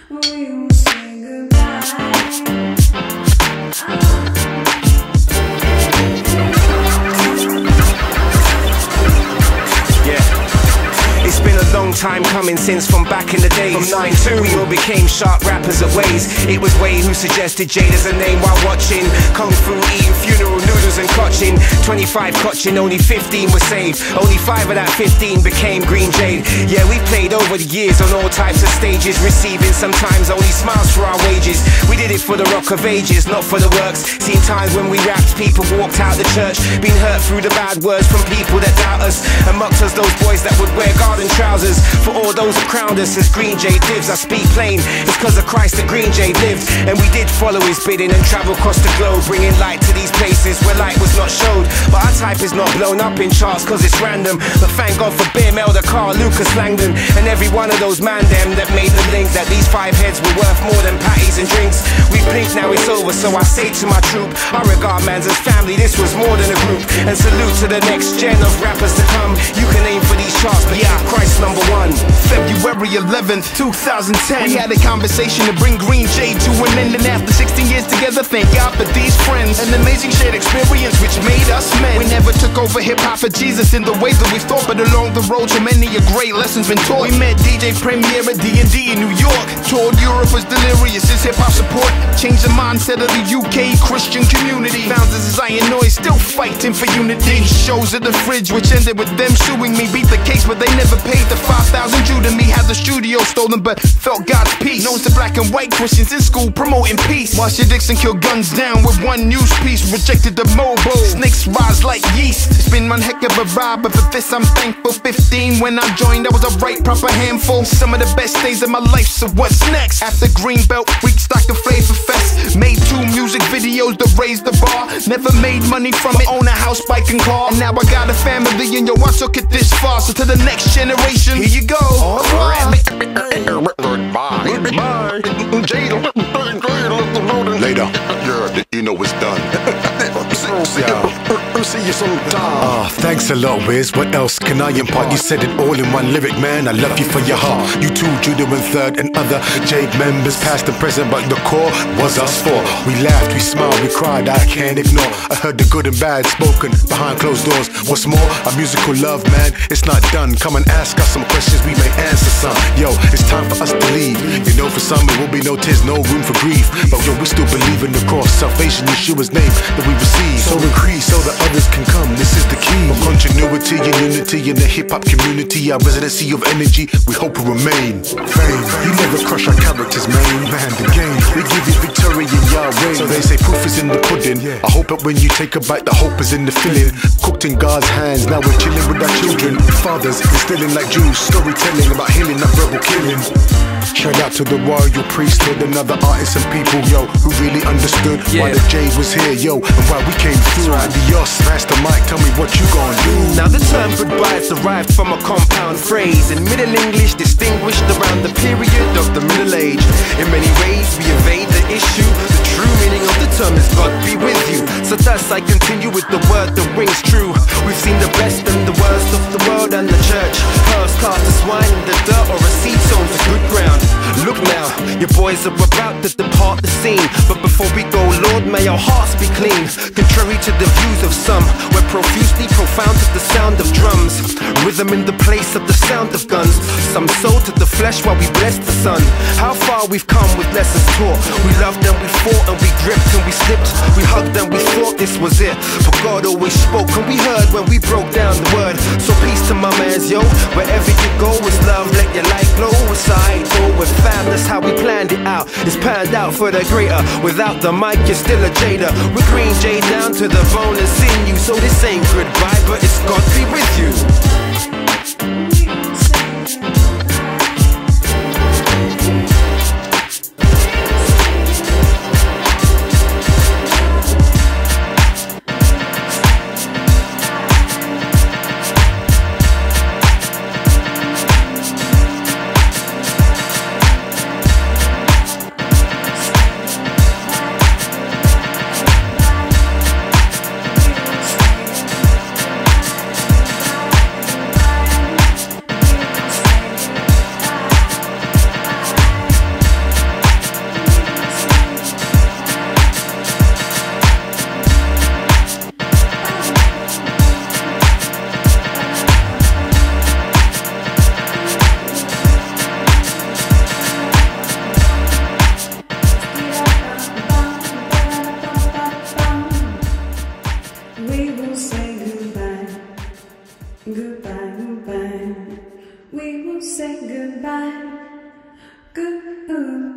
we will say goodbye. It's been a long time coming since from back in the days. From 9-2 we all became sharp rappers at Ways. It was Way who suggested Jade as a name while watching Kung Fu, eating funeral noodles and cotching. 25 cotching, only 15 were saved. Only 5 of that 15 became Green Jade. Yeah, we played over the years on all types of stages, receiving sometimes only smiles for our wages. We did it for the rock of ages, not for the works. Seen times when we rapped, people walked out the church, been hurt through the bad words from people that doubt us and mocked us, those boys that would wear garden trousers. For all those who crowned us as Green Jade lives, I speak plain, it's cause of Christ that Green Jade lived. And we did follow his bidding and travel across the globe, bringing light to these places where light was not showed. But our type is not blown up in charts cause it's random. But thank God for Beer Melder, Carl, Lucas Langdon, and every one of those man them that made the link that these 5 heads were worth more than patties and drinks. We blink, now it's over, so I say to my troop, I regard mans as family, this was more than a group. And salute to the next gen of rappers to come. You can aim for these charts, but yeah, Christ #1. February 11th, 2010, we had a conversation to bring Green Jade to an end. And after 16 years together, thank God for these friends. An amazing shared experience which made us men. We never took over hip-hop for Jesus in the way that we thought, but along the road so many a great lessons been taught. We met DJ Premier at D&D in New York. Toured Europe, was delirious, his hip-hop support changed the mindset of the UK Christian community. Founders of Zion Noise still fighting for unity. Shows at the fridge which ended with them suing me. Beat the case but they never paid the 5,000 due to me. Had the studio stolen but felt God's peace. Known to black and white Christians in school promoting peace. Marsha Dixon killed guns down with one news piece. Rejected the mobile, snakes rise like yeast. It's been one heck of a ride, but for this I'm thankful. 15 when I joined, I was a right proper handful. Some of the best days of my life, so what's next? After Greenbelt, Weekstock and Flavor Fest, made 2 music videos to raise the bar. Never made money from it, own a house, bike and car. And now I got a family and yo, I took it this far. So to the next generation, here you go. Later, you know it's done. See you sometime. Thanks a lot, Wiz. What else can I impart? You said it all in one lyric, man. I love you for your heart. You too, Judah and Third and other Jade members, past and present, but the core was us 4. We laughed, we smiled, we cried, I can't ignore. I heard the good and bad spoken behind closed doors. What's more, our musical love, man, it's not done. Come and ask us some questions, we may answer some. Yo, it's time for us to leave. You know, for some it will be no tears, no room for grief. But yo, we still believe in the cross, salvation, Yeshua's name that we receive. So increase so that others can come, this is the key. For continuity and unity in the hip-hop community, our residency of energy, we hope will remain. Fame, you never crush our characters, man. Man, the game, we give you victory in Yahweh. So they say proof is in the pudding. I hope that when you take a bite, the hope is in the filling. Cooked in God's hands, now we're chilling with our children. Fathers instilling like Jews, storytelling about healing, not verbal killing. Shout out to the royal priesthood and other artists and people, yo, who really understood why the Jade was here, yo, and why we came through. Adios, Master Mike, tell me what you gon' do. Now the term goodbye is derived from a compound phrase in Middle English, distinguished around the period of the Middle Age. In many ways we evade the issue. The true meaning of the term is God be with you. So thus I continue with the word that rings true. We've seen the best and the worst of the world and the church. Hearse cast as swine in the dirt or a seed sown to good ground. Look now, your boys are about to depart the scene. But before we go, Lord, may our hearts be clean. Contrary to the views of some, we're profusely profound to the sound of drums. Rhythm in the place of the sound of guns. Some sow to the flesh while we bless the sun. How far we've come with lessons taught. We loved and we fought and we gripped and we slipped. We hugged and we thought this was it. For God always spoke and we heard when we broke down the word. So peace to my mans, yo. Wherever you go is love, let your light glow. Aside, go with fam, that's how we planned it out. It's panned out for the greater. Without the mic, you're still a Jada. We're Green Jade down to the bone and sinew. So this ain't goodbye, but it's God be with you. say goodbye. Goodbye.